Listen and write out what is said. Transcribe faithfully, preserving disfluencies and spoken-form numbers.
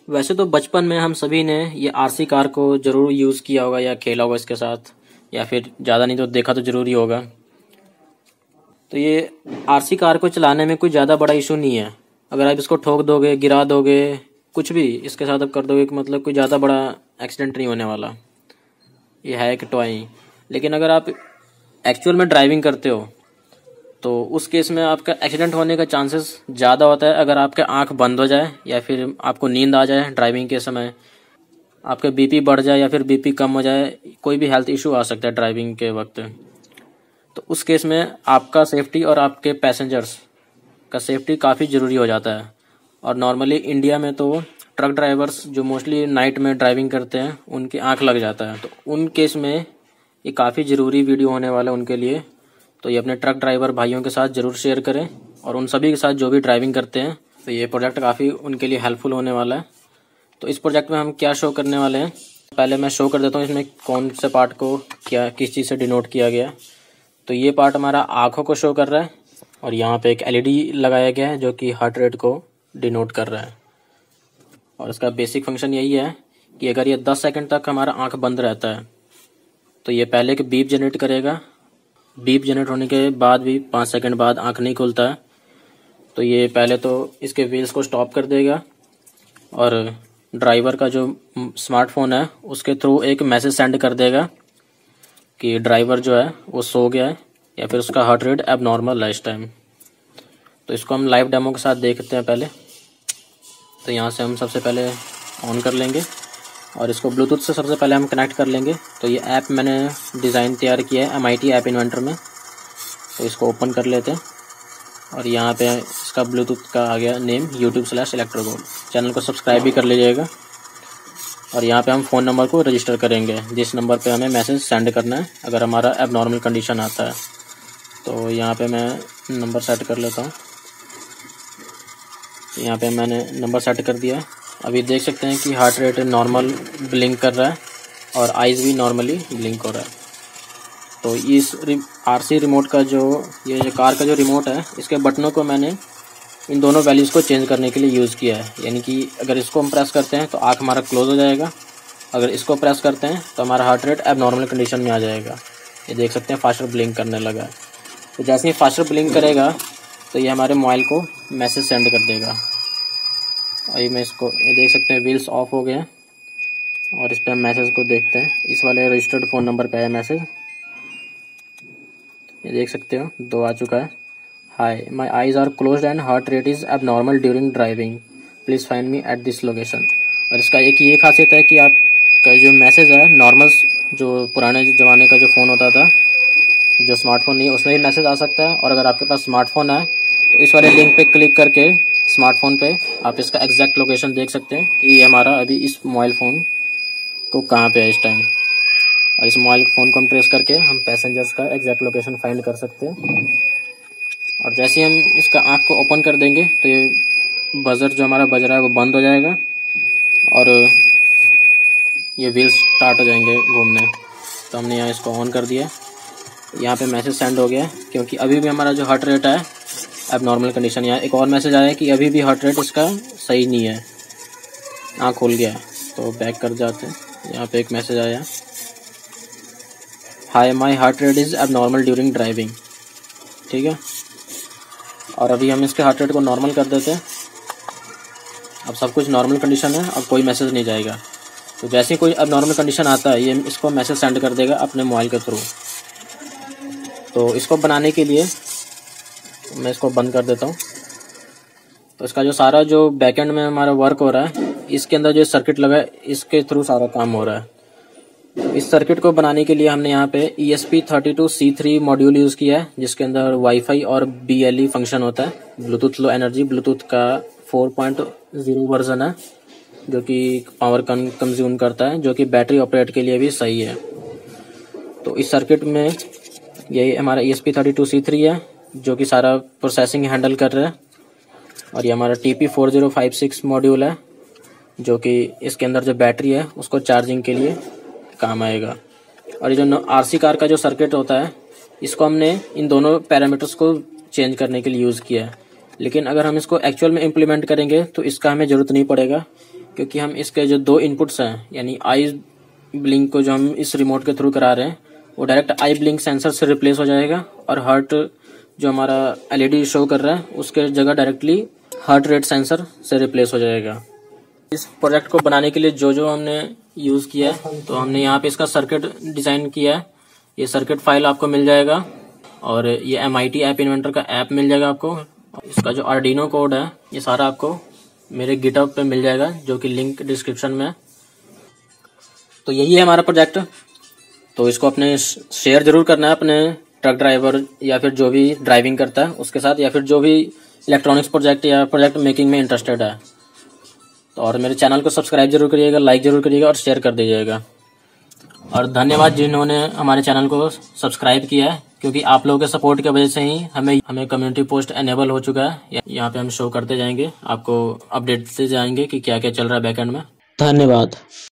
वैसे तो बचपन में हम सभी ने ये आरसी कार को ज़रूर यूज़ किया होगा या खेला होगा इसके साथ, या फिर ज़्यादा नहीं तो देखा तो ज़रूर ही होगा। तो ये आरसी कार को चलाने में कोई ज़्यादा बड़ा इशू नहीं है। अगर आप इसको ठोक दोगे, गिरा दोगे, कुछ भी इसके साथ आप कर दोगे कि मतलब कोई ज़्यादा बड़ा एक्सीडेंट नहीं होने वाला। ये है एक टॉय। लेकिन अगर आप एक्चुअल में ड्राइविंग करते हो तो उस केस में आपका एक्सीडेंट होने का चांसेस ज़्यादा होता है अगर आपके आंख बंद हो जाए या फिर आपको नींद आ जाए ड्राइविंग के समय, आपके बीपी बढ़ जाए या फिर बीपी कम हो जाए, कोई भी हेल्थ इशू आ सकता है ड्राइविंग के वक्त। तो उस केस में आपका सेफ्टी और आपके पैसेंजर्स का सेफ्टी काफ़ी ज़रूरी हो जाता है। और नॉर्मली इंडिया में तो ट्रक ड्राइवर्स जो मोस्टली नाइट में ड्राइविंग करते हैं उनकी आंख लग जाता है, तो उन केस में ये काफ़ी ज़रूरी वीडियो होने वाला है उनके लिए। तो ये अपने ट्रक ड्राइवर भाइयों के साथ ज़रूर शेयर करें और उन सभी के साथ जो भी ड्राइविंग करते हैं। तो ये प्रोजेक्ट काफ़ी उनके लिए हेल्पफुल होने वाला है। तो इस प्रोजेक्ट में हम क्या शो करने वाले हैं, पहले मैं शो कर देता हूँ इसमें कौन से पार्ट को क्या किस चीज़ से डिनोट किया गया। तो ये पार्ट हमारा आँखों को शो कर रहा है और यहाँ पे एक एलईडी लगाया गया है जो कि हार्ट रेट को डिनोट कर रहा है। और इसका बेसिक फंक्शन यही है कि अगर ये दस सेकंड तक हमारा आँख बंद रहता है तो ये पहले एक बीप जनरेट करेगा। बीप जनरेट होने के बाद भी पाँच सेकंड बाद आँख नहीं खुलता है तो ये पहले तो इसके व्हील्स को स्टॉप कर देगा और ड्राइवर का जो स्मार्टफोन है उसके थ्रू एक मैसेज सेंड कर देगा कि ड्राइवर जो है वो सो गया है या फिर उसका हार्ट रेट एबनॉर्मल है इस टाइम। तो इसको हम लाइव डेमो के साथ देखते हैं पहले। तो यहाँ से हम सबसे पहले ऑन कर लेंगे और इसको ब्लूटूथ से सबसे पहले हम कनेक्ट कर लेंगे। तो ये ऐप मैंने डिज़ाइन तैयार किया है M I T app inventor में, तो इसको ओपन कर लेते हैं और यहाँ पे इसका ब्लूटूथ का आ गया name YouTube slash Electrogold. Channel को सब्सक्राइब भी कर लीजिएगा और यहाँ पे हम फ़ोन नंबर को रजिस्टर करेंगे जिस नंबर पे हमें मैसेज सेंड करना है अगर हमारा एबनॉर्मल कंडीशन आता है। तो यहाँ पे मैं नंबर सेट कर लेता हूँ। यहाँ पे मैंने नंबर सेट कर दिया। अभी देख सकते हैं कि हार्ट रेट नॉर्मल ब्लिंक कर रहा है और आइज़ भी नॉर्मली ब्लिंक हो रहा है। तो इस आरसी रिमोट का जो ये जो कार का जो रिमोट है इसके बटनों को मैंने इन दोनों वैल्यूज़ को चेंज करने के लिए यूज़ किया है। यानी कि अगर इसको हम प्रेस करते हैं तो आँख हमारा क्लोज हो जाएगा, अगर इसको प्रेस करते हैं तो हमारा हार्ट रेट एबनॉर्मल कंडीशन में आ जाएगा। ये देख सकते हैं फास्टर ब्लिंक करने लगा है। तो जैसे ही फास्टर ब्लिंक करेगा तो ये हमारे मोबाइल को मैसेज सेंड कर देगा। और ये मैं इसको ये देख सकते हैं व्हील्स ऑफ हो गए हैं और इस पर हम मैसेज को देखते हैं। इस वाले रजिस्टर्ड फ़ोन नंबर पे आया मैसेज, ये देख सकते हो दो आ चुका है। Hi, my eyes are closed and heart rate is abnormal during driving, please find me at this location. और इसका एक ये खासियत है कि आपका जो मैसेज है नॉर्मल जो पुराने ज़माने का जो फ़ोन होता था, जो स्मार्टफोन नहीं है उसमें भी मैसेज आ सकता है। और अगर आपके पास स्मार्टफोन है तो इस वाले लिंक पे क्लिक करके स्मार्टफोन पे आप इसका एग्जैक्ट लोकेशन देख सकते हैं कि ये हमारा अभी इस मोबाइल फ़ोन को कहाँ पे है इस टाइम। और इस मोबाइल फ़ोन को हम ट्रेस करके हम पैसेंजर्स का एग्जैक्ट लोकेशन फाइंड कर सकते हैं। और जैसे ही हम इसका आँख को ओपन कर देंगे तो ये बजर जो हमारा बज रहा है वो बंद हो जाएगा और ये व्हील्स स्टार्ट हो जाएंगे घूमने। तो हमने यहाँ इसको ऑन कर दिया, यहाँ पे मैसेज सेंड हो गया क्योंकि अभी भी हमारा जो हार्ट रेट है अब नॉर्मल कंडीशन। यहाँ एक और मैसेज आया कि अभी भी हार्ट रेट इसका सही नहीं है, आँख खुल गया। तो बैक कर जाते हैं, यहाँ पे एक मैसेज आया, hi my heart rate is abnormal during driving. ठीक है, और अभी हम इसके हार्ट रेट को नॉर्मल कर देते हैं। अब सब कुछ नॉर्मल कंडीशन है, अब कोई मैसेज नहीं जाएगा। तो जैसे ही कोई अब नॉर्मल कंडीशन आता है ये इसको मैसेज सेंड कर देगा अपने मोबाइल के थ्रू। तो इसको बनाने के लिए मैं इसको बंद कर देता हूँ। तो इसका जो सारा जो बैकएंड में हमारा वर्क हो रहा है इसके अंदर जो सर्किट लगा है इसके थ्रू सारा काम हो रहा है। इस सर्किट को बनाने के लिए हमने यहाँ पे E S P thirty two C three module use किया है जिसके अंदर वाईफाई और बी एल ई फंक्शन होता है, ब्लूटूथ लो एनर्जी। ब्लूटूथ का फोर पॉइंट ज़ीरो वर्जन है जो कि पावर कम कंज्यूम करता है, जो कि बैटरी ऑपरेट के लिए भी सही है। तो इस सर्किट में यही हमारा E S P thirty two C three है जो कि सारा प्रोसेसिंग हैंडल कर रहा है। और ये हमारा T P four zero five six module है जो कि इसके अंदर जो बैटरी है उसको चार्जिंग के लिए काम आएगा। और ये जो आर सी कार का जो सर्किट होता है इसको हमने इन दोनों पैरामीटर्स को चेंज करने के लिए यूज़ किया है। लेकिन अगर हम इसको एक्चुअल में इम्प्लीमेंट करेंगे तो इसका हमें ज़रूरत नहीं पड़ेगा क्योंकि हम इसके जो दो इनपुट्स हैं यानी आई ब्लिंक को जो हम इस रिमोट के थ्रू करा रहे हैं वो डायरेक्ट आई ब्लिंक सेंसर से रिप्लेस हो जाएगा और हार्ट जो हमारा एलईडी शो कर रहा है उसके जगह डायरेक्टली हार्ट रेट सेंसर से रिप्लेस हो जाएगा। इस प्रोजेक्ट को बनाने के लिए जो जो हमने यूज़ किया है तो हमने यहाँ पे इसका सर्किट डिज़ाइन किया है। ये सर्किट फाइल आपको मिल जाएगा और ये M I T app inventor का ऐप मिल जाएगा आपको। इसका जो आर्डिनो कोड है ये सारा आपको मेरे गिटहब पे मिल जाएगा जो कि लिंक डिस्क्रिप्शन में है। तो यही है हमारा प्रोजेक्ट। तो इसको अपने शेयर जरूर करना है अपने ट्रक ड्राइवर या फिर जो भी ड्राइविंग करता है उसके साथ, या फिर जो भी इलेक्ट्रॉनिक्स प्रोजेक्ट या प्रोजेक्ट मेकिंग में इंटरेस्टेड है। तो और मेरे चैनल को सब्सक्राइब जरूर करिएगा, लाइक जरूर करिएगा और शेयर कर दीजिएगा। और धन्यवाद जिन्होंने हमारे चैनल को सब्सक्राइब किया है, क्योंकि आप लोगों के सपोर्ट की वजह से ही हमें हमें कम्युनिटी पोस्ट एनेबल हो चुका है। यहाँ पे हम शो करते जाएंगे, आपको अपडेट से जाएंगे कि क्या क्या चल रहा है बैकएंड में। धन्यवाद।